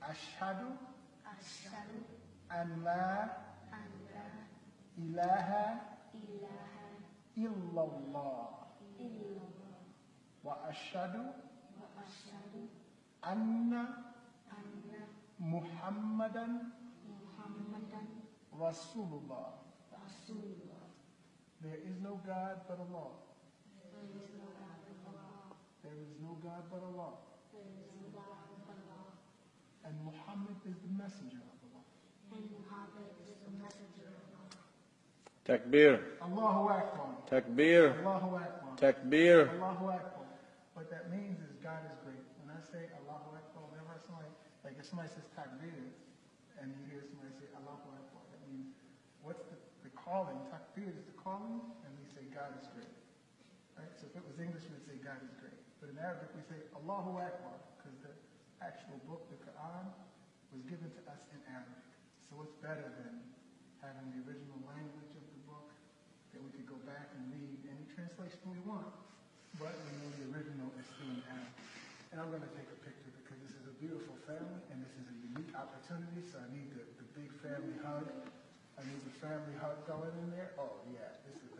Ashhadu Ashhadu an la an la ilaha ilaha illallah illallah wa ashhadu wa ashhadu anna anna Muhammadan Muhammadan Rasulullah. Rasulullah. There is no God but Allah. There is no God but Allah. There is no God but Allah. There is no God but Allah. And Muhammad is the messenger of Allah. And Muhammad is the messenger of Allah. Takbir, Allahu Akbar. takbir, Allahu Akbar. takbir. Allahu Akbar. What that means is God is great. When I say Allahu Akbar, whenever somebody, like if somebody says takbir, and you hear somebody say Allahu Akbar, that means what's the calling? Takbir is the calling, and we say God is great. Right? So if it was English, we would say God is great. But in Arabic, we say Allahu Akbar, because the actual book, the Quran, was given to us in Arabic. So what's better than having the original language of the book that we could go back and read any translation we want, but we know the original is still in Arabic. And I'm going to take a picture because this is a beautiful family and this is a unique opportunity, so I need the big family hug. I need the family hug going in there. Oh yeah, this is